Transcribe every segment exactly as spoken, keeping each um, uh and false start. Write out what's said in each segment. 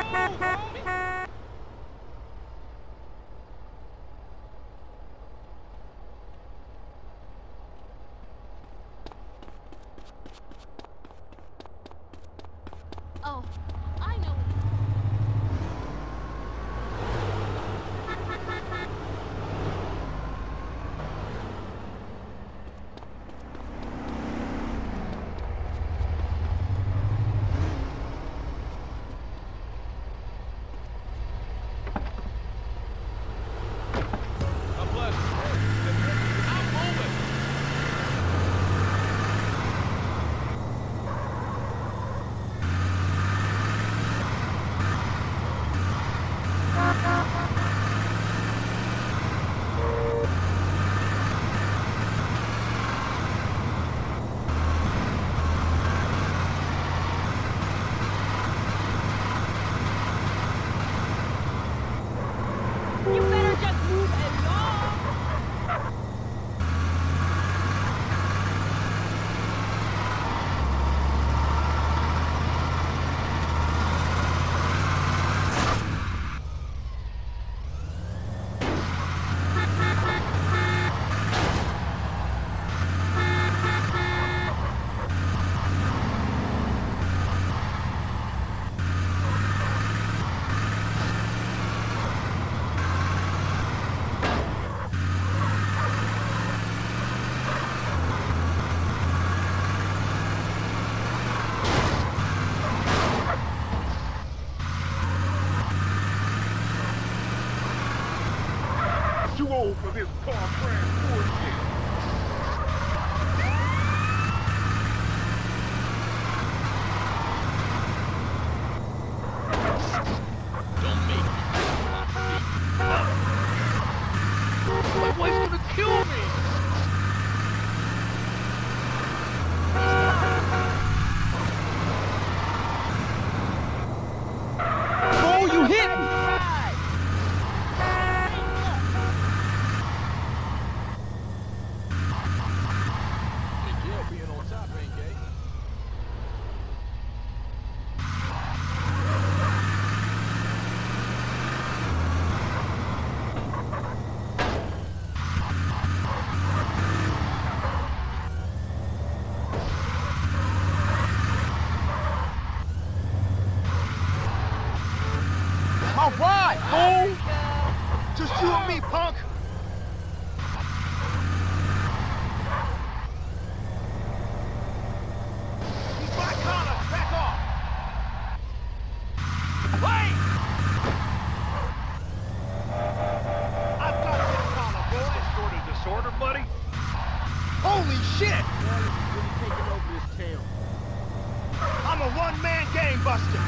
Oh, I know it. God bless. I'm moving. You better just move along. Too old for this car crash bullshit. Don't make me. My wife's gonna kill me. Oh, you hit me! In jail being on top ain't gay. My ride, fool! Just you and me, punk. He's my Connor. Back off. Wait! I've got this Connor, boy. Some sort of disorder, buddy. Holy shit! Really taking over this town. I'm a one-man gang buster.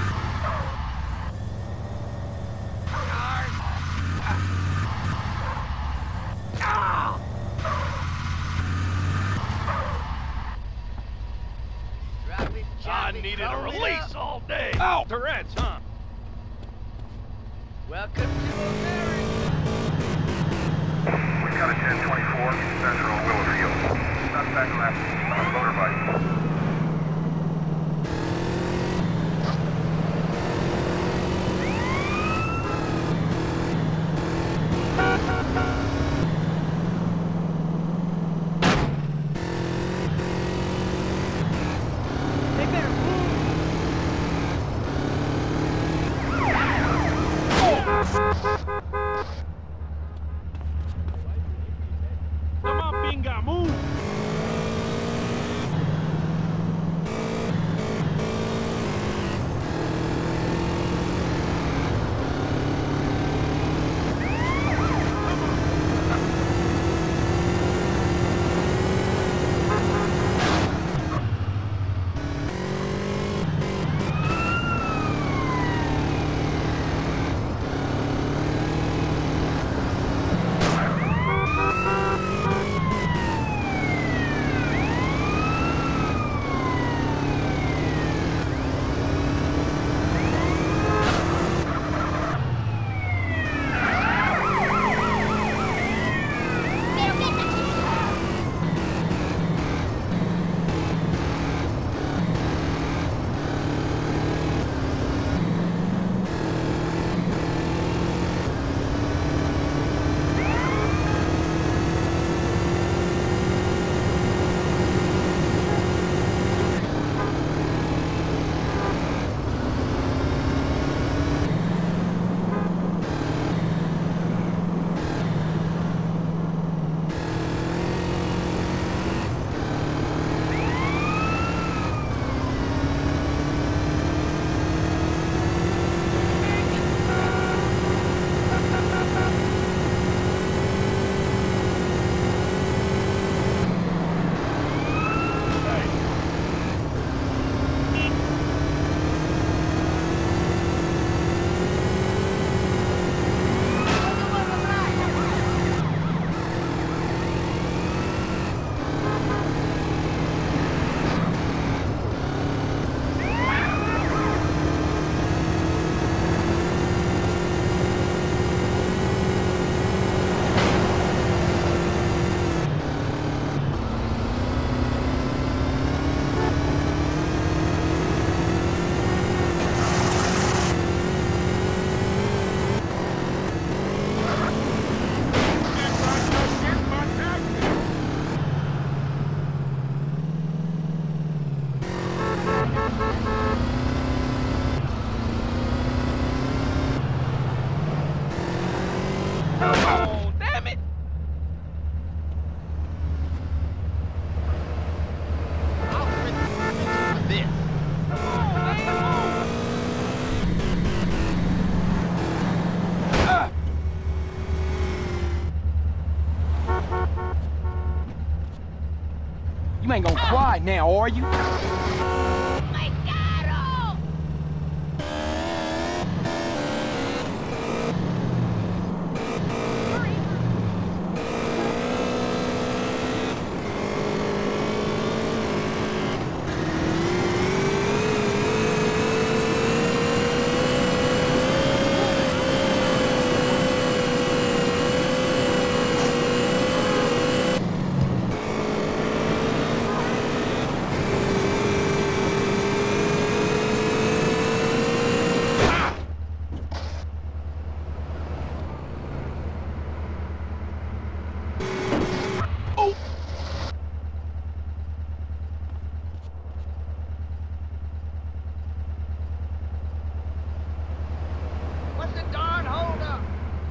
I needed a release all day. Ow! Tourette's, huh? Welcome to America. We got a ten twenty-four, Central Willowfield. Not back left, on a motorbike. They better move. Come on, Binga, move! cry now, are you? My carro! What's the darn holdup?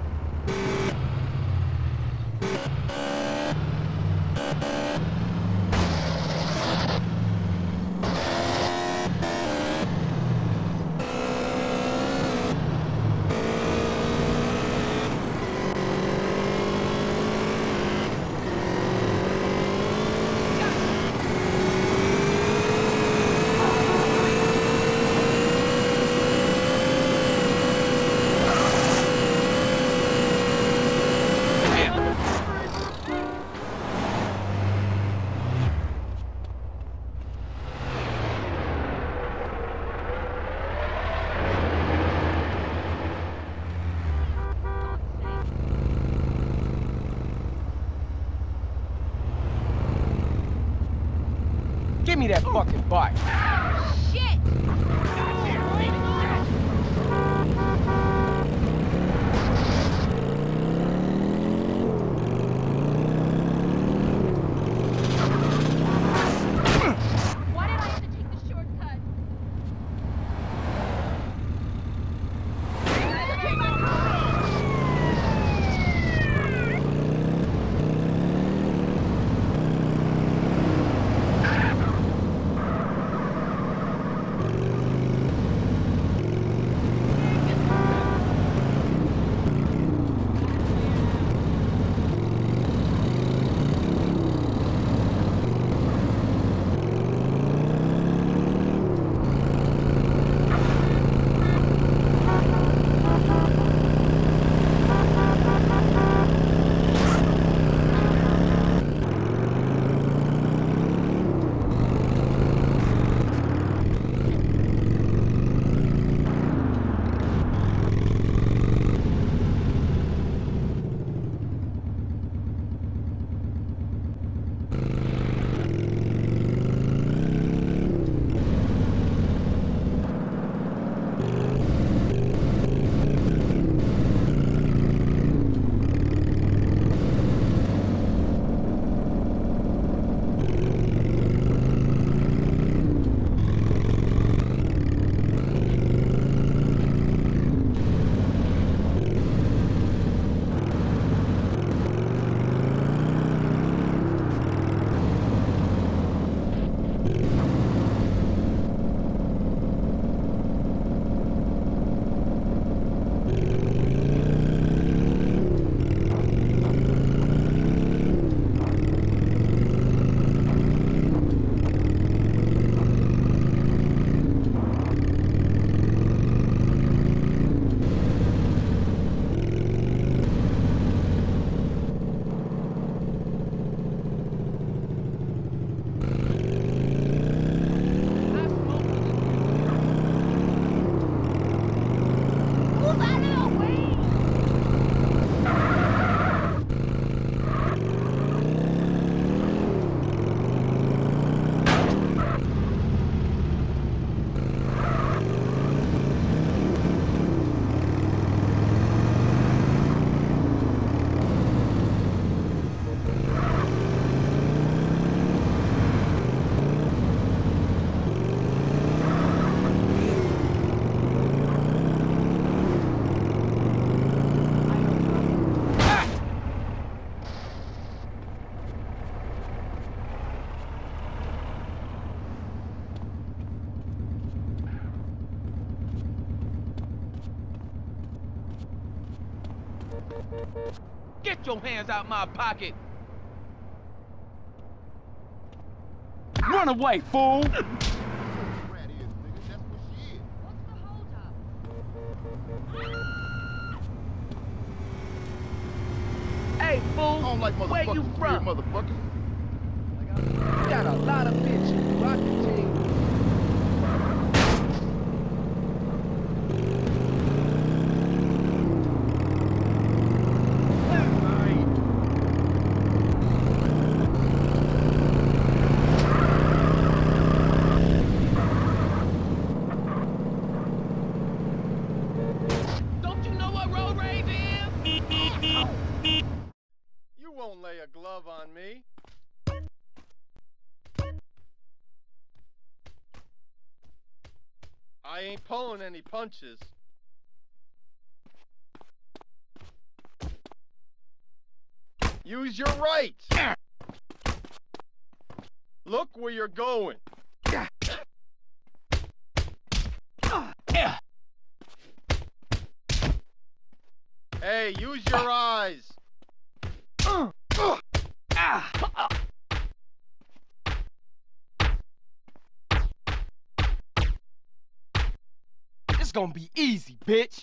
Give me that fucking bike. Shit! Why did I have to take the shortcut? Get your hands out my pocket! Move! Run away, fool! Rat is, nigga. That's what she is. What's the holdup? Hey, fool! I don't like Where you motherfuckers, from? weird motherfuckers. Got a lot of bitches. Rock the team. Don't you know what road rage is? You won't lay a glove on me. I ain't pulling any punches. Use your rights. Look where you're going. Hey, use your eyes. This gonna be easy, bitch.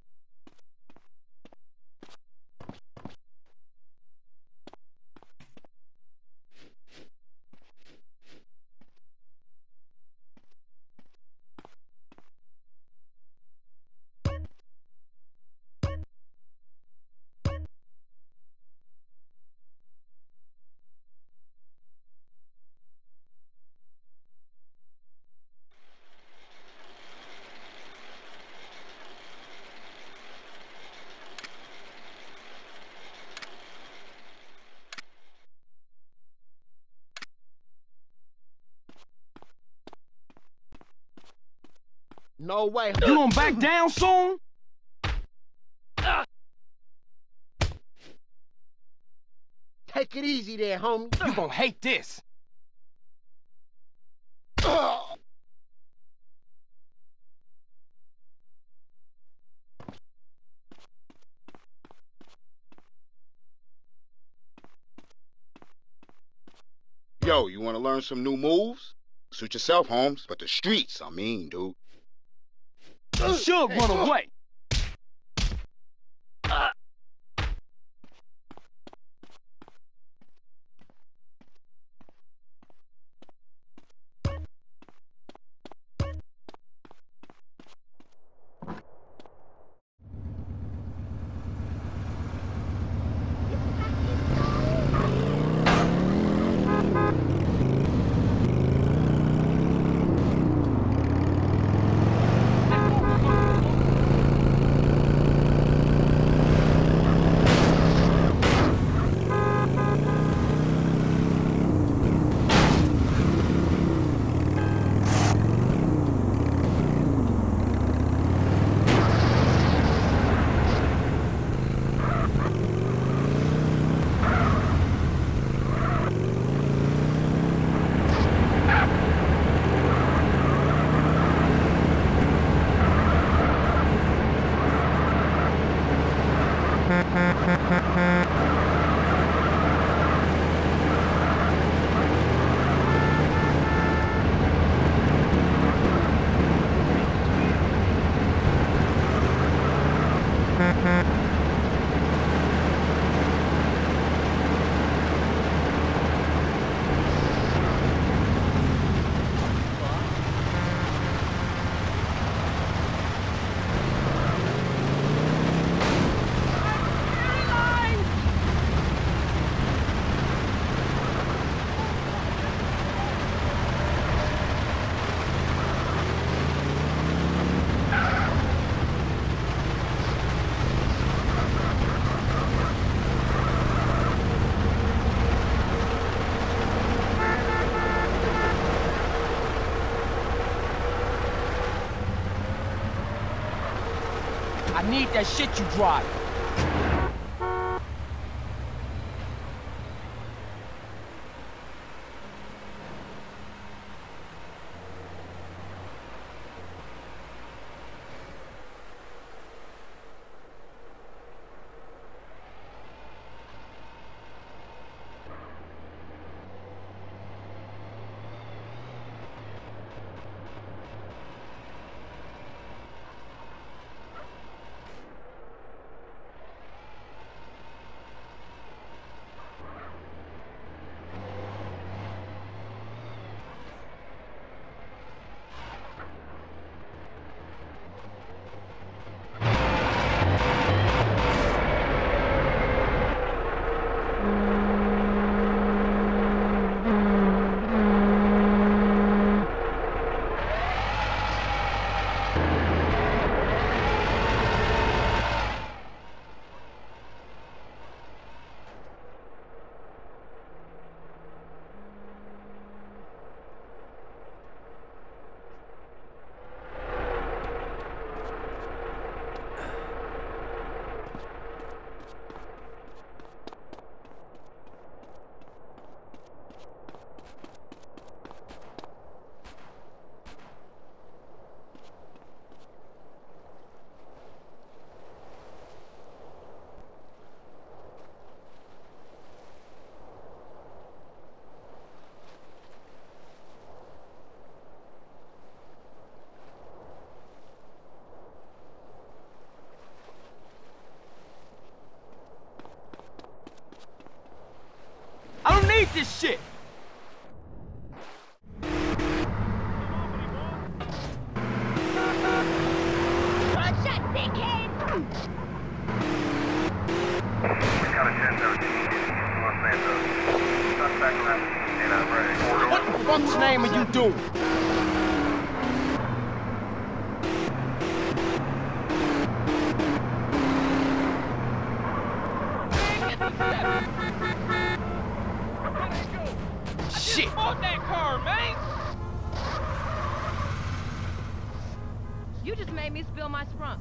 No way. You gonna back down soon? Take it easy there, homie. You gonna hate this. Yo, you want to learn some new moves? Suit yourself, Holmes. But the streets, I mean, dude. You should run away. I need that shit you drive. this shit! One shot, dickhead! We got a ten seventeen, Los Santos. Suspect left, and I'm ready. What the fuck's name are you doing? Shit! Fuck that car, man! You just made me spill my sprunk.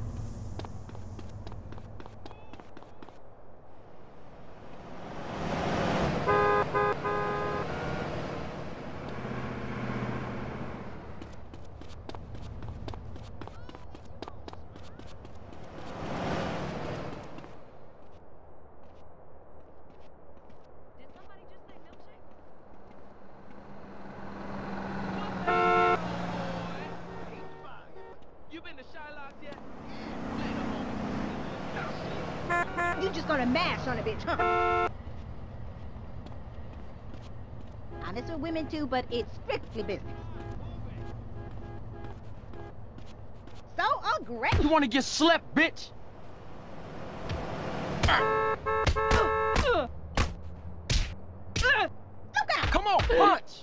Did somebody just say milkshake? You been to Shylock's yet? You just gonna mash on a bitch, huh? Honest with women too, but it's strictly business. So aggressive. You wanna get slept, bitch? Come on, punch!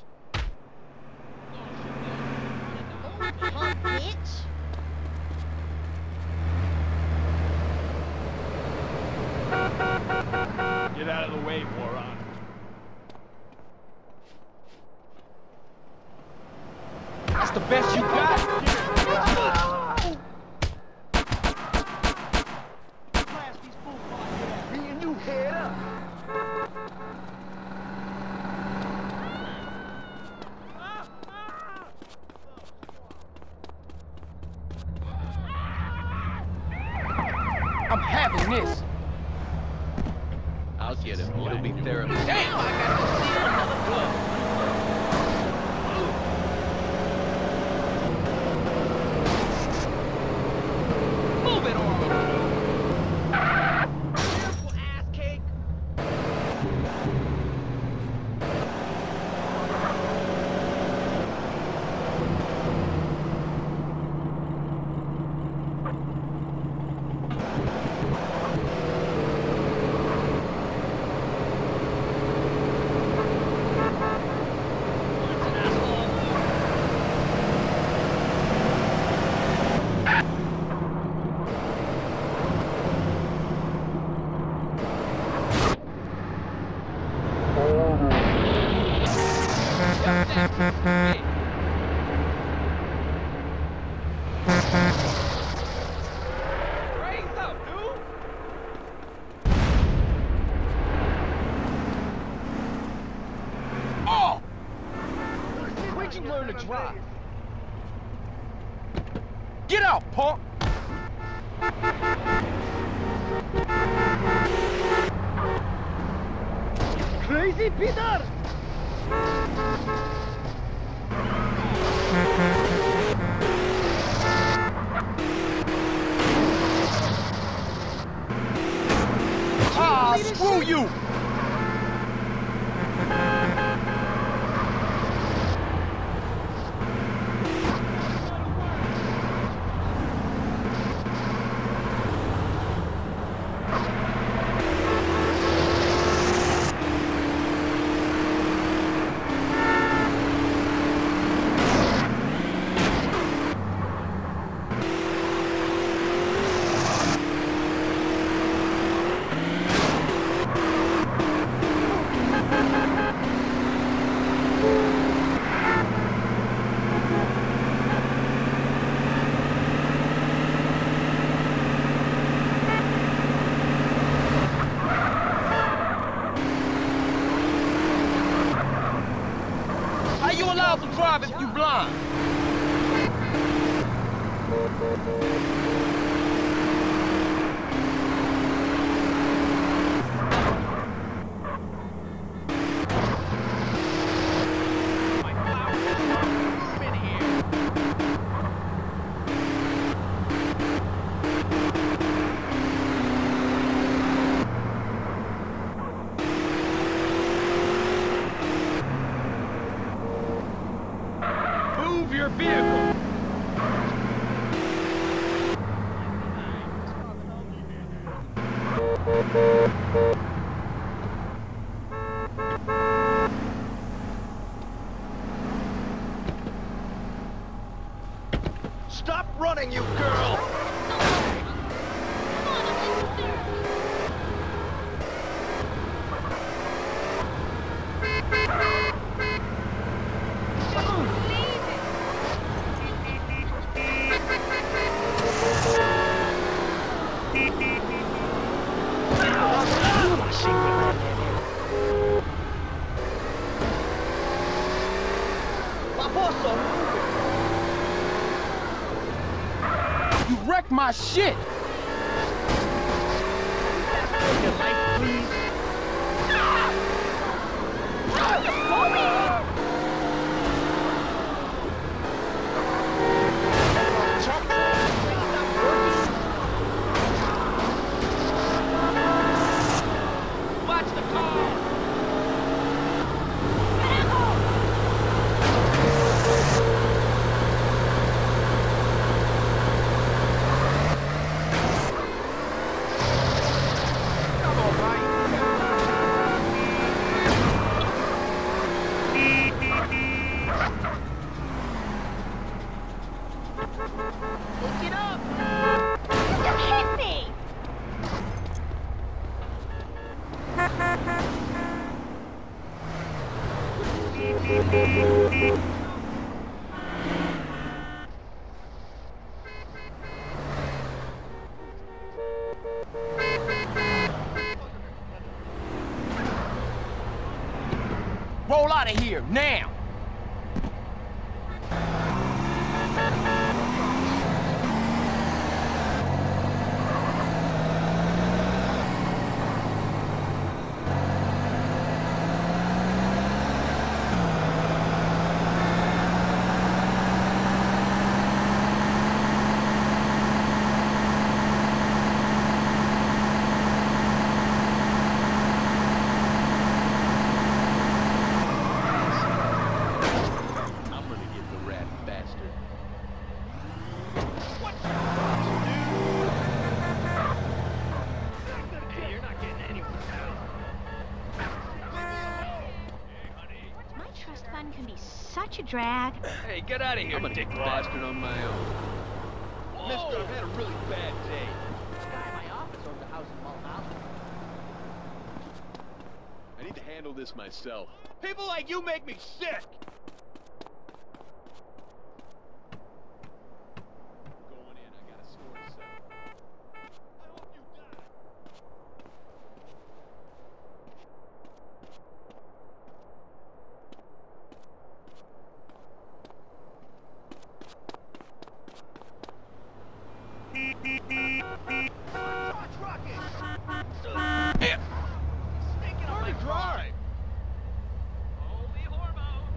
Punk bitch. Get out of the way, moron. That's the best you got? Blast these fools while I get at me and you head up. I'm having this. I'll get him. It'll be therapy. Damn, I got to steal another blood. Move it on. Careful, ass cake. Raise up, dude. Oh! Where'd you learn to drive? Get out, punk! Crazy Peter! Ah, screw you! How you allowed to drive if you blind? running, you girl! You wrecked my shit! Your life, please. Watch the car! Pick it up. You hit me! Roll out of here, now! I'm gonna get the rat bastard. Hey, you're not getting anywhere now. My trust fund can be such a drag. Hey, get out of here, I'm gonna take the bastard on my own. Mister, I've had a really bad day. This guy in my office owns a house in Mulholland. I need to handle this myself. People like you make me sick! Going in, I got a score to settle. I hope you die. Charge rocket! Yeah. Sneaking on my drive! Holy hormones!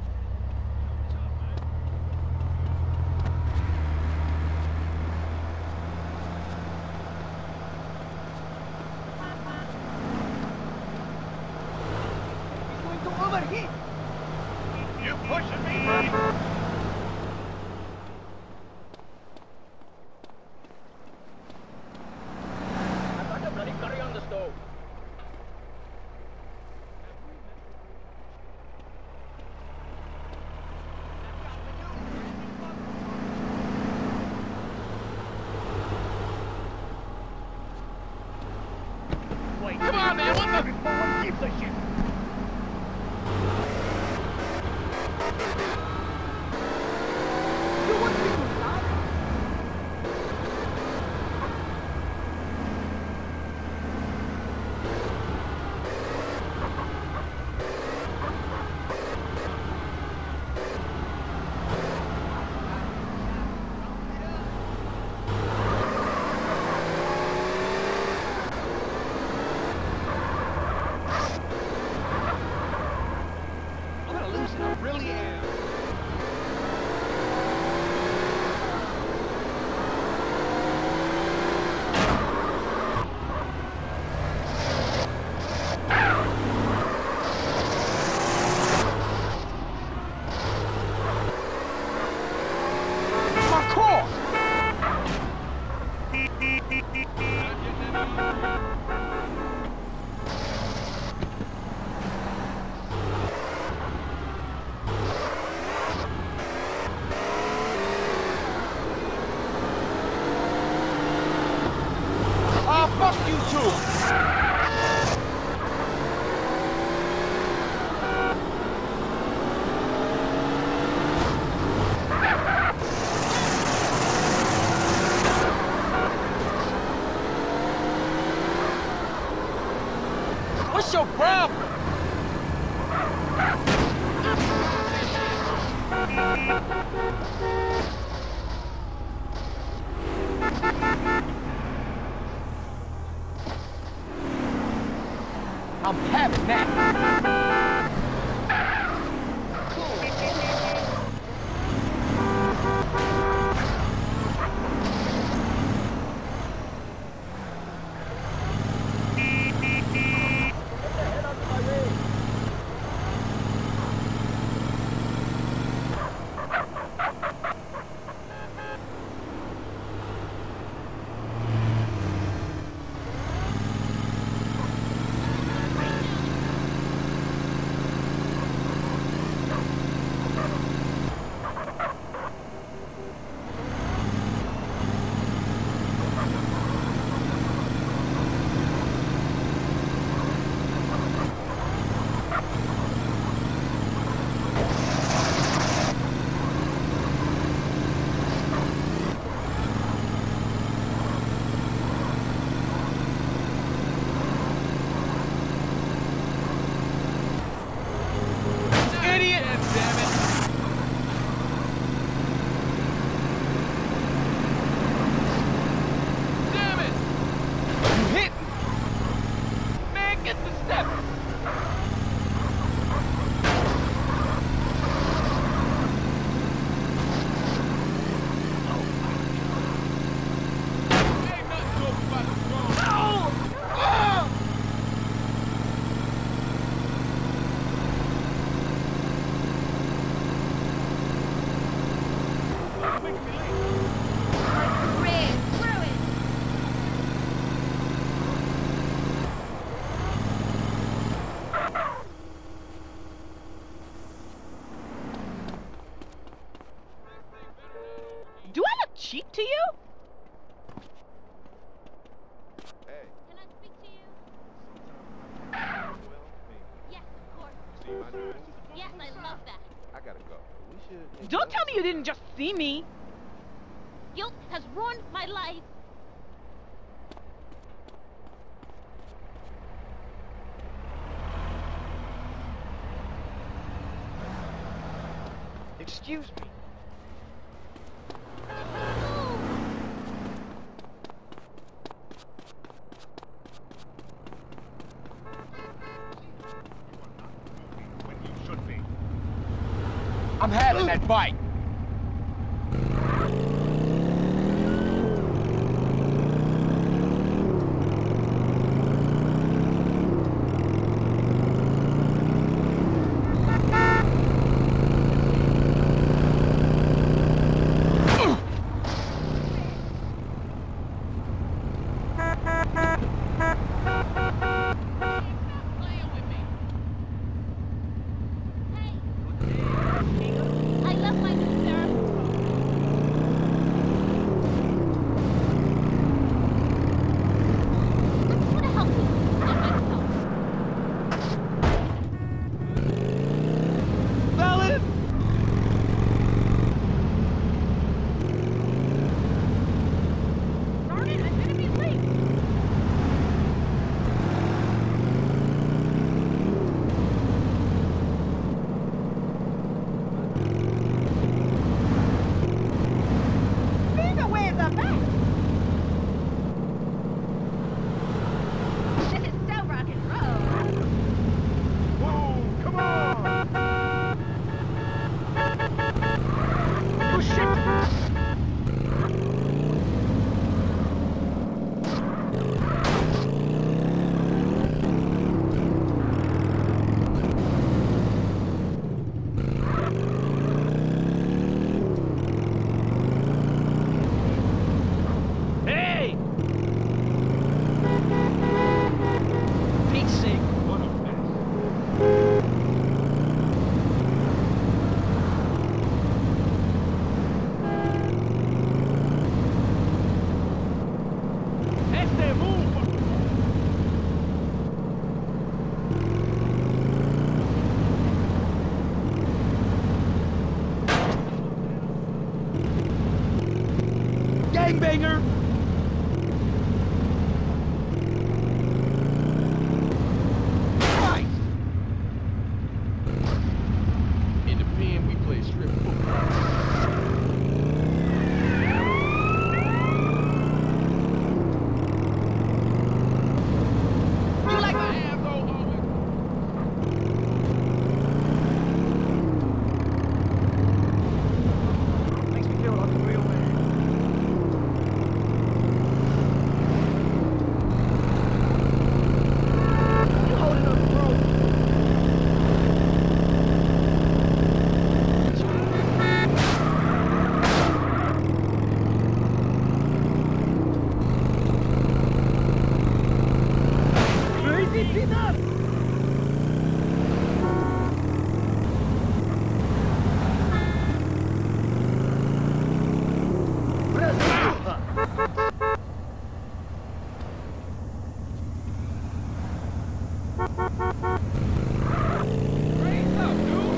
He's going to overheat! You pushing me, buddy? I got the bloody curry on the stove. Wait, Come on, man, what the? before one keeps the shit! Fuck you too! What's your problem? I'm having that. Do I look cheap to you? Hey. Can I speak to you? Well, me. Yes, of course. See my new move? Yes, I love that. I gotta go. We should. Don't tell me you didn't just see me. Guilt has ruined my life. Excuse me. When you should be. I'm having that bike. I love my doppelganger? Christ! In the pen, we play strip football. You like My asshole, homie. makes me feel like a real man. You holding up the rope. Crazy peanut! Raise up, dude.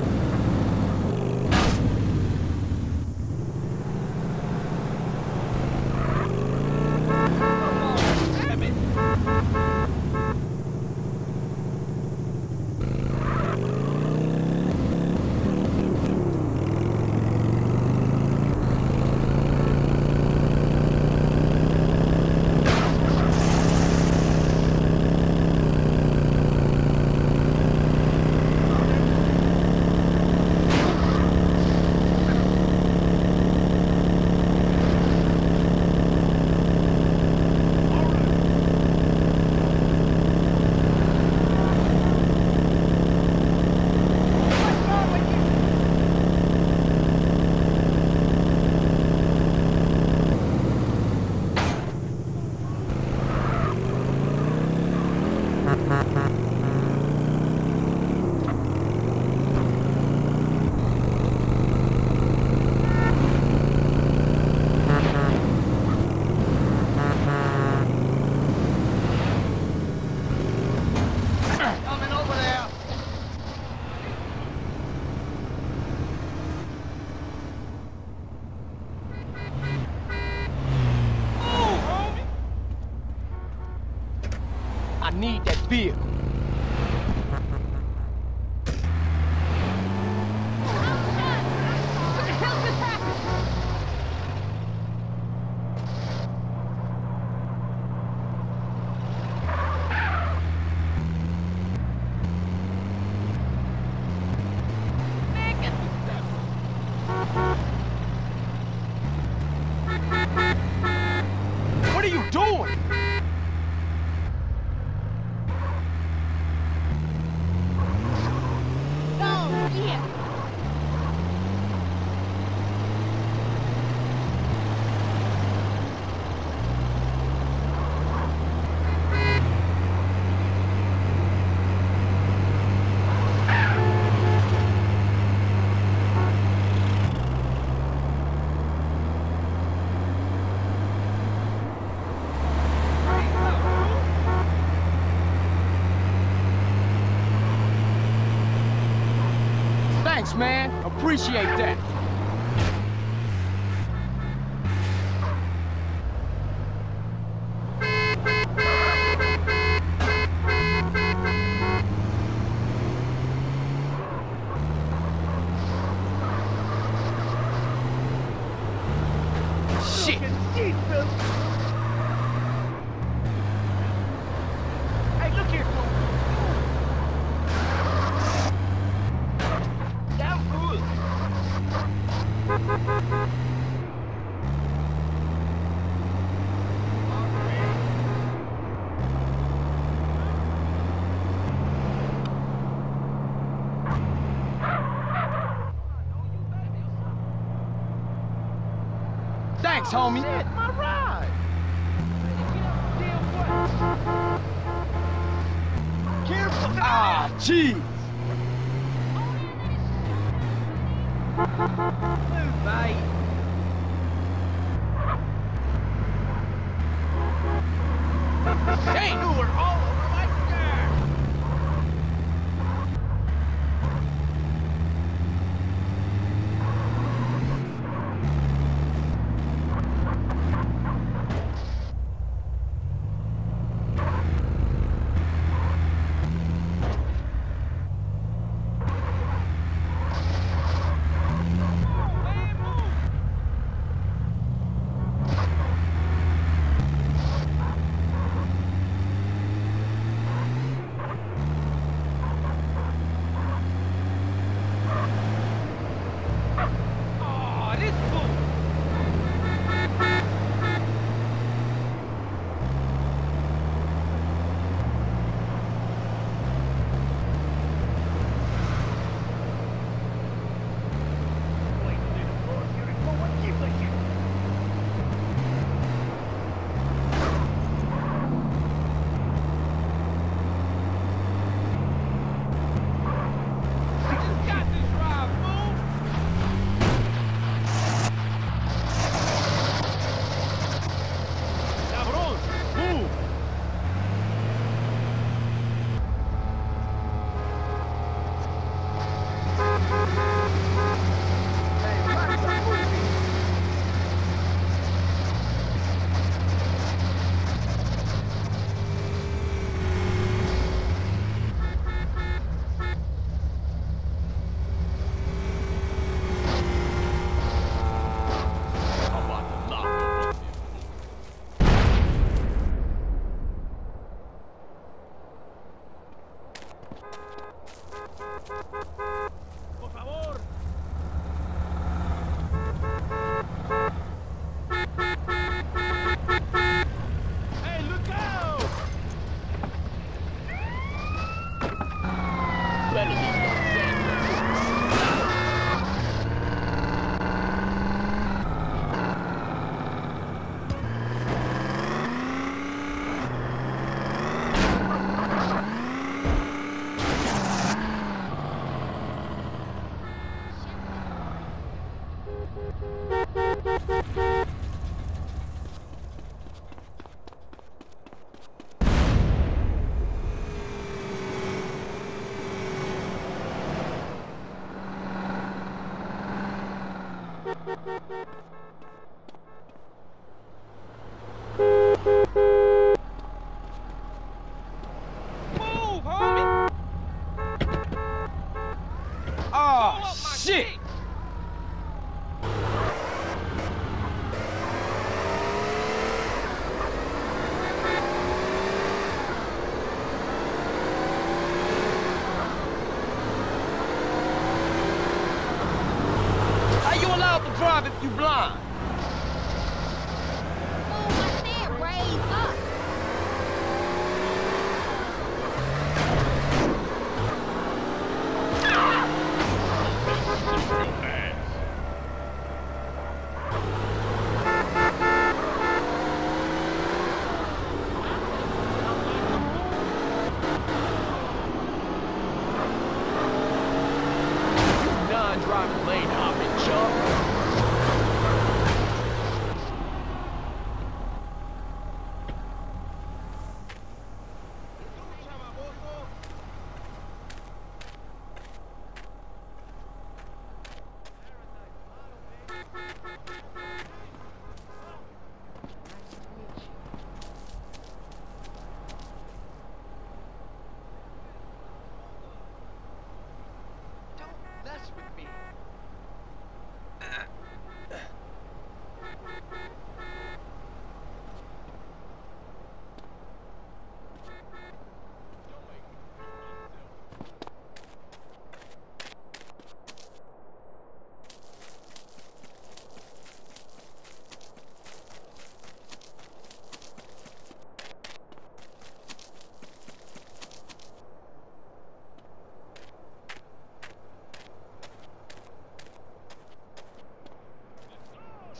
Damn it. Coming over there. Move, homie. I need that vehicle. What the hell just happened? Man, get What are you doing? Oh, yeah. Thanks, man. Appreciate that. Shit! Jesus. Hey, look here, fool. Down good. Thanks, homie. Shit, my ride. Careful. Ah, jeez. Move, mate. Dang. You were all over my car.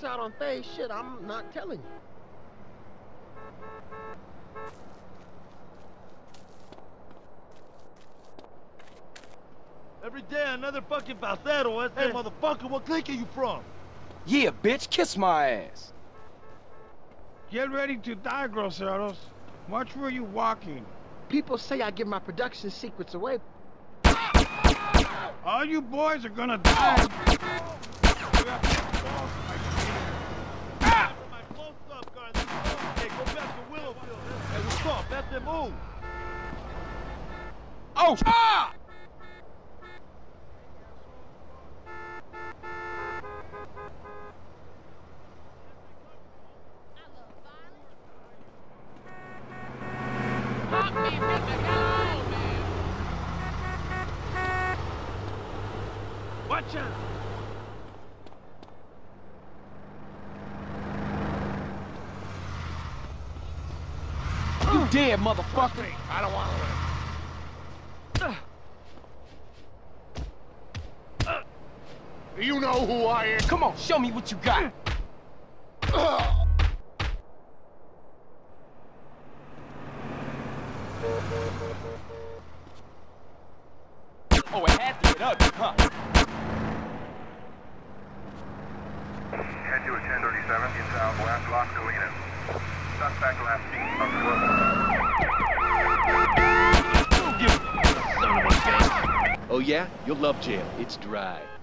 miss out on phase shit, I'm not telling you. Every day another fucking falsero. Hey, motherfucker, what clique are you from? Yeah, bitch, kiss my ass. Get ready to die, groseros. Watch where you walking. People say I give my production secrets away. All you boys are gonna die. Ah! My close-up guns. Hey, go back to Willowfield. Hey, what's up? That's the move. Oh, ah! Fuck me, Mister Hello, man. Watch out. You dead, motherfucker. I don't want to live. You know who I am. Come on, show me what you got. Oh, it had to get ugly, huh? Head to a ten thirty-seven in southwest Las Colinas. Suspect last seen on the road. Son of a bitch. Oh yeah? You'll love jail. It's dry.